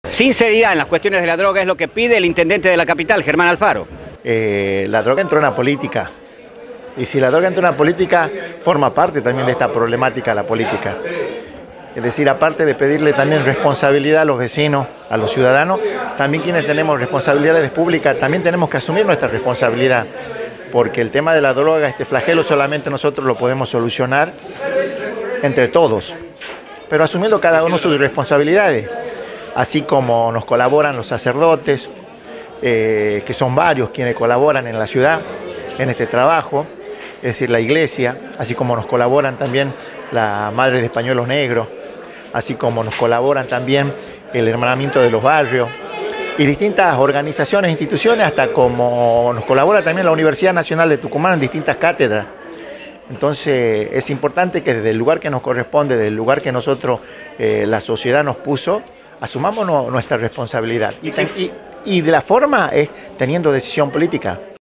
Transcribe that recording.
Sinceridad en las cuestiones de la droga es lo que pide el intendente de la capital, Germán Alfaro. La droga entró en la política, y si la droga entró en la política, forma parte también de esta problemática la política. Es decir, aparte de pedirle también responsabilidad a los vecinos, a los ciudadanos, también quienes tenemos responsabilidades públicas, también tenemos que asumir nuestra responsabilidad, porque el tema de la droga, este flagelo, solamente nosotros lo podemos solucionar entre todos, pero asumiendo cada uno sus responsabilidades, así como nos colaboran los sacerdotes, que son varios quienes colaboran en la ciudad en este trabajo, es decir, la iglesia, así como nos colaboran también la Madre de Pañuelos Negros, así como nos colaboran también el Hermanamiento de los Barrios y distintas organizaciones, instituciones, hasta como nos colabora también la Universidad Nacional de Tucumán en distintas cátedras. Entonces es importante que desde el lugar que nos corresponde, desde el lugar que nosotros, la sociedad nos puso, asumamos nuestra responsabilidad y de la forma es teniendo decisión política.